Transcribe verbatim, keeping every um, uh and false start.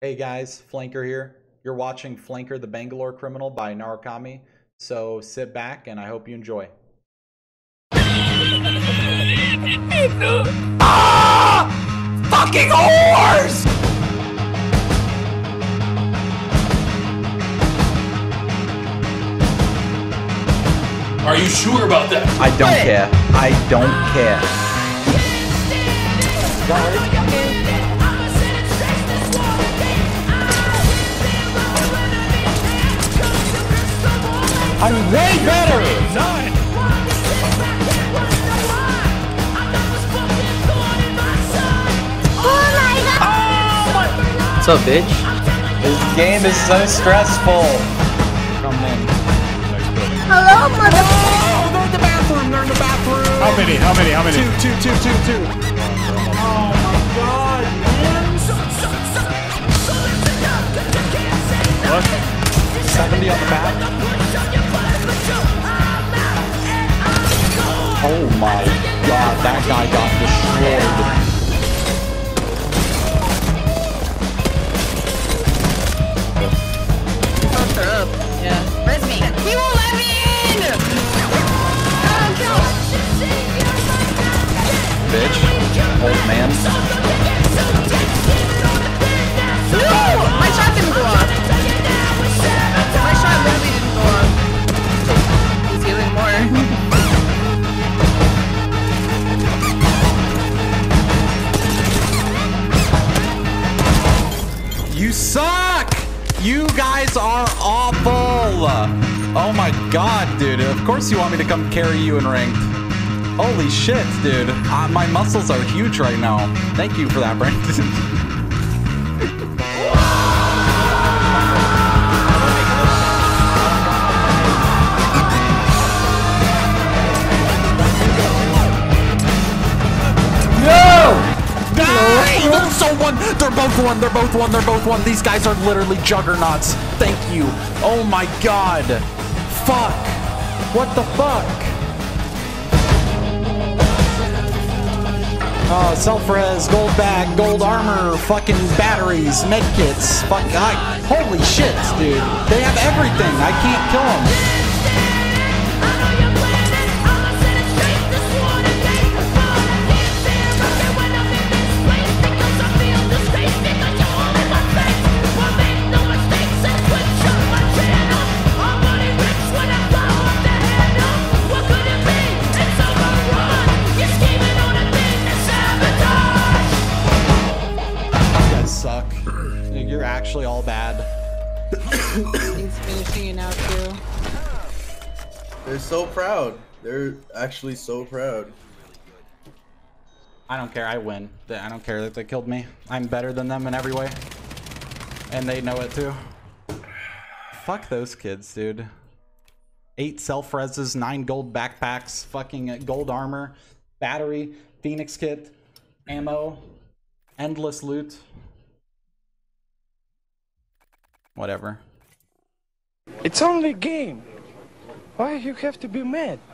Hey guys, Flanker here. You're watching Flanker the Bangalore Criminal by Narukami, so sit back and I hope you enjoy. Ah! Fucking whores! Are you sure about that? I don't hey. care. I don't care. I'm way better! Nine. Oh my god! Oh! What's up, bitch? This game is so stressful. Come in. Hello, mother. Oh, they're in the bathroom. They're in the bathroom. How many? How many? How many? Two, two, two, two, two. Oh my god, man! What? seventy on the back. Oh my god, that guy got destroyed. Fucked her up. Yeah. Where's me? He won't let me in! Bitch. Old man. No! My shot didn't go off. My shot literally didn't go off. He's healing more. You suck! You guys are awful! Oh my god, dude. Of course you want me to come carry you in ranked. Holy shit, dude. Uh, my muscles are huge right now. Thank you for that, Brandon. They're so one. They're both one. They're both one. They're both one. These guys are literally juggernauts. Thank you. Oh my god. Fuck. What the fuck? Oh, self-res, gold bag, gold armor, fucking batteries, medkits. Fuck. I, holy shit, dude. They have everything. I can't kill them. Suck. You're actually all bad. He's finishing it out too. They're so proud. They're actually so proud. I don't care. I win. I don't care that they killed me. I'm better than them in every way. And they know it too. Fuck those kids, dude. Eight self-reses, nine gold backpacks, fucking gold armor, battery, phoenix kit, ammo, endless loot. Whatever. It's only a game. Why you have to be mad?